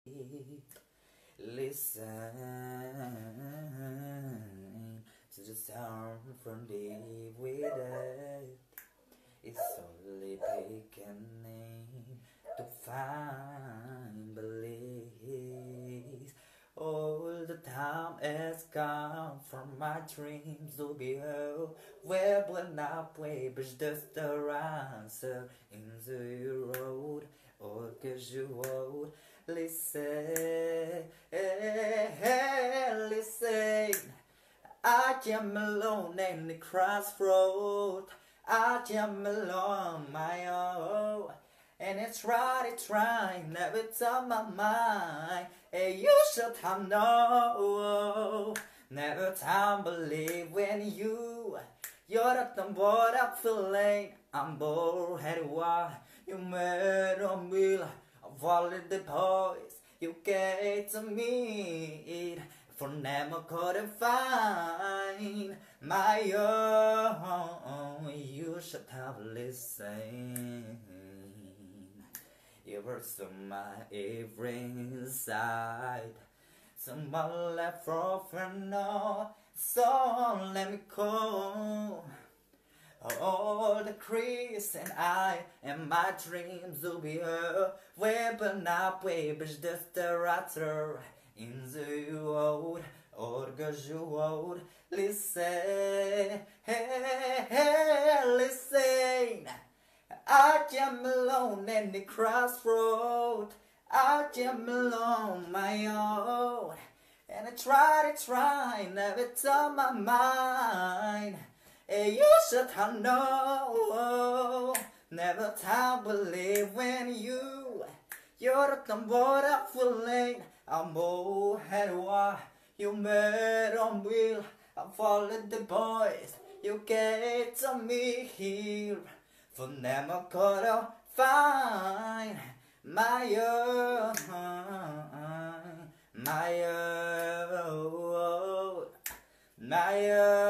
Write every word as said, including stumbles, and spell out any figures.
Listen to the sound from deep within. It's only beginning to find bliss. All the time has come from my dreams to be held. Where will I play, but just the answer into your road, or cause you old. Listen, listen. I am alone in the crossroad. I am alone my own. And it's right, it's right, never on my mind. And you should have known. Never time believe when you You're not the what I'm feeling. I'm bored, and why you made on me. I'm falling the boys you gave to me. For never couldn't find my own. You should have listened. You were so my every inside. Someone left for no, so let me go. All the crease and I and my dreams will be her. Weapon up, waves just the ratter in the road, or cause you old. Listen, hey, hey, listen. I am alone in the crossroad. I am alone my own. And I try to try, never tell my mind. And you should have known. Never time believe when you You're the what I'm feeling. I'm old and why you made on wheel. I'm following the boys you gave to me here. For never could find my own, my own, my own.